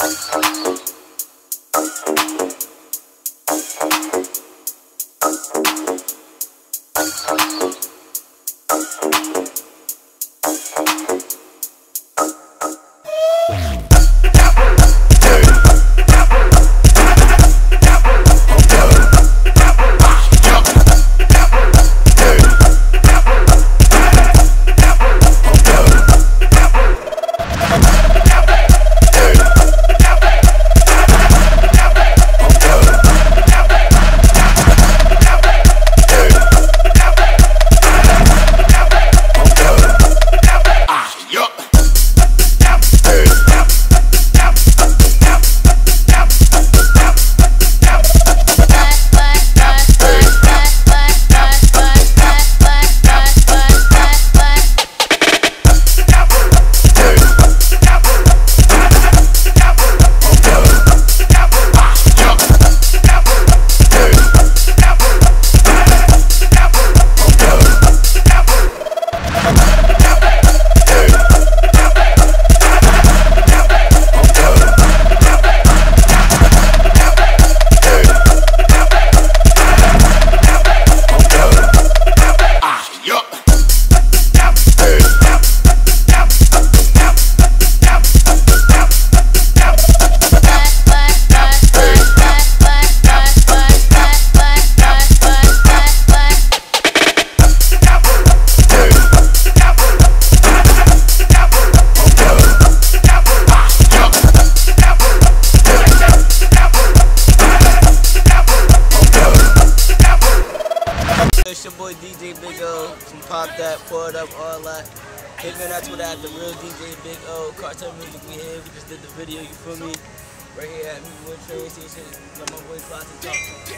It's your boy DJ Big O. Pop that, pour it up, all that. Hit me on that Twitter at the real DJ Big O. Cartel Music, we here. We just did the video, you feel me? Right here at Mewood train station. Let my boy Classic talk.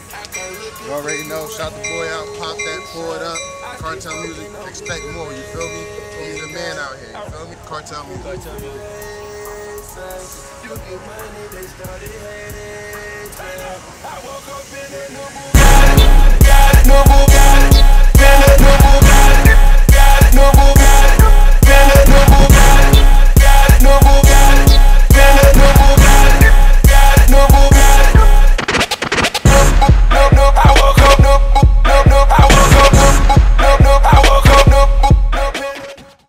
You already know. Shout the boy out. Pop that, pour it up. Cartel Music. Expect more. You feel me? He's the man out here. You feel me? Cartel Music. Cartel Music. I woke up in the